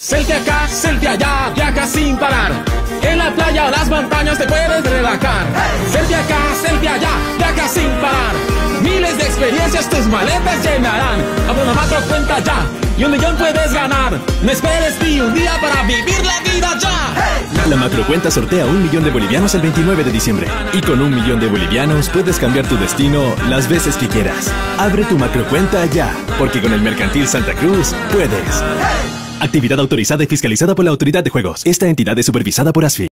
Selfie acá, selfie allá, viaja sin parar. En la playa o las montañas te puedes relajar. Selfie acá, selfie allá, viaja sin parar. Miles de experiencias tus maletas llenarán. Abre una macro cuenta ya y 1 millón puedes ganar. No esperes ni un día para vivir la vida ya. La macrocuenta sortea 1 millón de bolivianos el 29 de diciembre. Y con 1 millón de bolivianos puedes cambiar tu destino las veces que quieras. Abre tu macrocuenta ya, porque con el Mercantil Santa Cruz puedes. Actividad autorizada y fiscalizada por la Autoridad de Juegos. Esta entidad es supervisada por ASFI.